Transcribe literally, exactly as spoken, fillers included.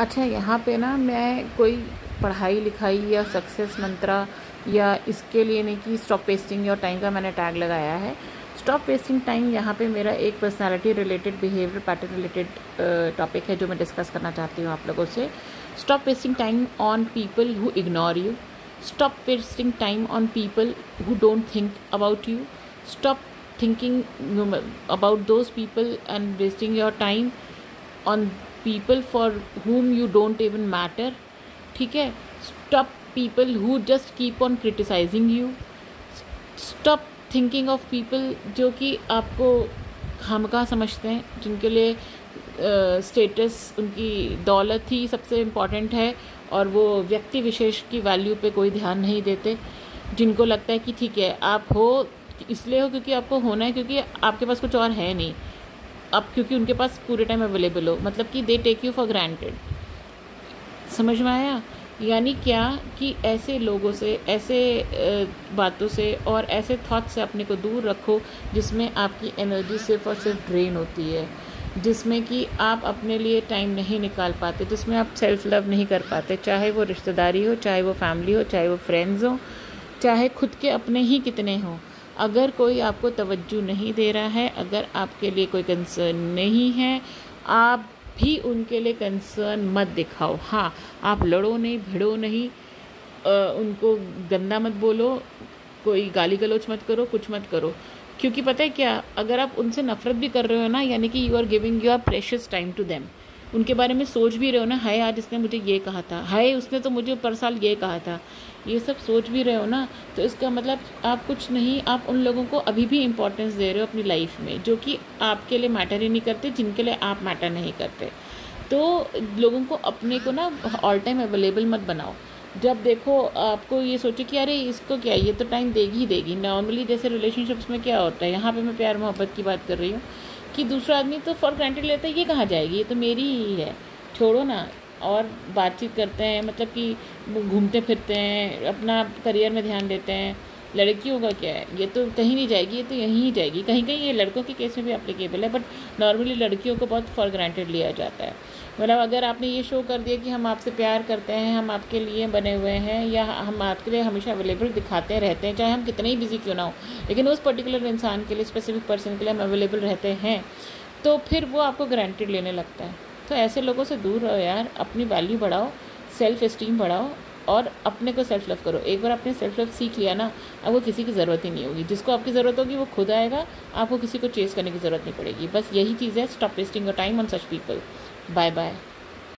अच्छा, यहाँ पे ना मैं कोई पढ़ाई लिखाई या सक्सेस मंत्रा या इसके लिए नहीं कि स्टॉप वेस्टिंग योर टाइम का मैंने टैग लगाया है। स्टॉप वेस्टिंग टाइम यहाँ पे मेरा एक personality related, behaviour pattern related topic है जो मैं डिस्कस करना चाहती हूँ आप लोगों से। Stop wasting time on people who ignore you. Stop wasting time on people who don't think about you. Stop thinking about those people and wasting your time on people for whom you don't even matter. ठीक है, stop people who just keep on criticizing you. stop thinking of people जो कि आपको खामखा समझते हैं, जिनके लिए status uh, उनकी दौलत ही सबसे इम्पॉर्टेंट है और वो व्यक्ति विशेष की वैल्यू पे कोई ध्यान नहीं देते, जिनको लगता है कि ठीक है आप हो इसलिए हो क्योंकि आपको होना है, क्योंकि आपके पास कुछ और है नहीं, अब क्योंकि उनके पास पूरे टाइम अवेलेबल हो, मतलब कि they take you for granted. समझ में आया? यानी क्या कि ऐसे लोगों से, ऐसे बातों से और ऐसे थॉट से अपने को दूर रखो जिसमें आपकी एनर्जी सिर्फ और सिर्फ ड्रेन होती है, जिसमें कि आप अपने लिए टाइम नहीं निकाल पाते, जिसमें आप सेल्फ लव नहीं कर पाते, चाहे वो रिश्तेदारी हो, चाहे वो फैमिली हो, चाहे वो फ्रेंड्स हो, चाहे खुद के अपने ही कितने हों। अगर कोई आपको तवज्जो नहीं दे रहा है, अगर आपके लिए कोई कंसर्न नहीं है, आप भी उनके लिए कंसर्न मत दिखाओ। हाँ, आप लड़ो नहीं, भिड़ो नहीं, आ, उनको गंदा मत बोलो, कोई गाली गलौच मत करो, कुछ मत करो, क्योंकि पता है क्या, अगर आप उनसे नफ़रत भी कर रहे हो ना, यानी कि you are giving your precious time to them. उनके बारे में सोच भी रहे हो ना, हाय आज इसने मुझे ये कहा था, हाय उसने तो मुझे पर साल ये कहा था, ये सब सोच भी रहे हो ना, तो इसका मतलब आप कुछ नहीं, आप उन लोगों को अभी भी इम्पोर्टेंस दे रहे हो अपनी लाइफ में, जो कि आपके लिए मैटर ही नहीं करते, जिनके लिए आप मैटर नहीं करते। तो लोगों को अपने को ना ऑल टाइम अवेलेबल मत बनाओ। जब देखो आपको ये सोचे कि अरे इसको क्या, ये तो टाइम देगी ही देगी। नॉर्मली जैसे रिलेशनशिप्स में क्या होता है, यहाँ पे मैं प्यार मोहब्बत की बात कर रही हूँ, कि दूसरा आदमी तो फॉर ग्रांटेड लेता है, ये कहाँ जाएगी, ये तो मेरी ही है, छोड़ो ना, और बातचीत करते हैं, मतलब कि घूमते फिरते हैं, अपना करियर में ध्यान देते हैं। लड़कियों का क्या है, ये तो कहीं नहीं जाएगी, ये तो यहीं ही जाएगी। कहीं कहीं ये लड़कों के केस में भी एप्लीकेबल है, बट नॉर्मली लड़कियों को बहुत फॉर ग्रांटेड लिया जाता है। मतलब अगर आपने ये शो कर दिया कि हम आपसे प्यार करते हैं, हम आपके लिए बने हुए हैं, या हम आपके लिए हमेशा अवेलेबल दिखाते रहते हैं, चाहे हम कितने ही बिजी क्यों ना हो, लेकिन उस पर्टिकुलर इंसान के लिए, स्पेसिफिक पर्सन के लिए हम अवेलेबल रहते हैं, तो फिर वो आपको ग्रांटेड लेने लगता है। तो ऐसे लोगों से दूर रहो यार, अपनी वैल्यू बढ़ाओ, सेल्फ एस्टीम बढ़ाओ और अपने को सेल्फ लव करो। एक बार आपने सेल्फ लव सीख लिया ना, आपको किसी की ज़रूरत ही नहीं होगी, जिसको आपकी ज़रूरत होगी वो खुद आएगा, आपको किसी को चेस करने की ज़रूरत नहीं पड़ेगी। बस यही चीज़ है, stop wasting your time on such people. Bye bye.